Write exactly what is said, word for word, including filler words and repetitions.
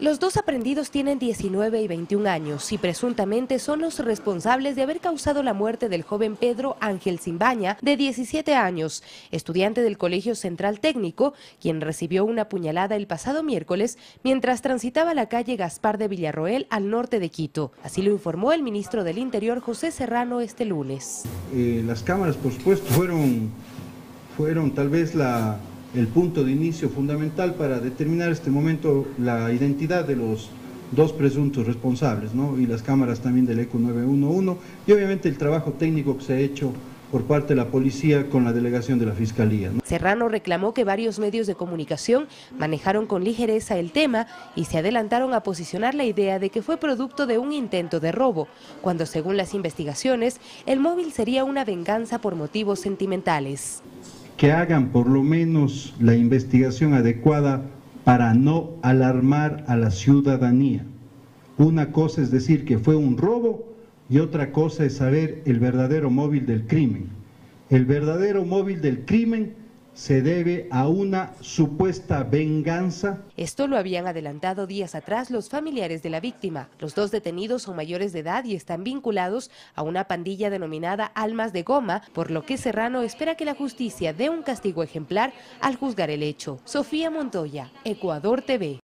Los dos aprendidos tienen diecinueve y veintiún años y presuntamente son los responsables de haber causado la muerte del joven Pedro Ángel Simbaña, de diecisiete años, estudiante del Colegio Central Técnico, quien recibió una puñalada el pasado miércoles mientras transitaba la calle Gaspar de Villarroel al norte de Quito. Así lo informó el ministro del Interior, José Serrano, este lunes. Eh, las cámaras, por supuesto, fueron, fueron tal vez la... el punto de inicio fundamental para determinar este momento la identidad de los dos presuntos responsables, ¿no? Y las cámaras también del E C U nueve uno uno y obviamente el trabajo técnico que se ha hecho por parte de la policía con la delegación de la Fiscalía, ¿no? Serrano reclamó que varios medios de comunicación manejaron con ligereza el tema y se adelantaron a posicionar la idea de que fue producto de un intento de robo, cuando según las investigaciones el móvil sería una venganza por motivos sentimentales. Que hagan por lo menos la investigación adecuada para no alarmar a la ciudadanía. Una cosa es decir que fue un robo y otra cosa es saber el verdadero móvil del crimen. El verdadero móvil del crimen se debe a una supuesta venganza. Esto lo habían adelantado días atrás los familiares de la víctima. Los dos detenidos son mayores de edad y están vinculados a una pandilla denominada Almas de Goma, por lo que Serrano espera que la justicia dé un castigo ejemplar al juzgar el hecho. Sofía Montoya, Ecuador T V.